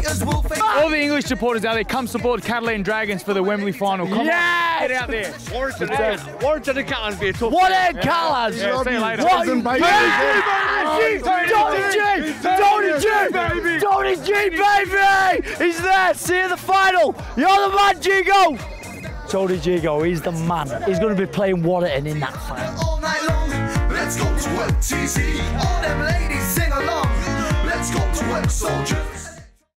All the English supporters out there, come support Catalan Dragons for the Wembley final. Come on, get out there. Warrington and Catalans be a tough. What in Catalans? Yeah, see you later. Tony G, baby! He's there, see you in the final! You're the man, Gigo! Tony Gigo, he's the man. He's going to be playing Warrington in that final. All night long, let's go to work, TC. All them ladies sing along. Let's go to work, soldiers.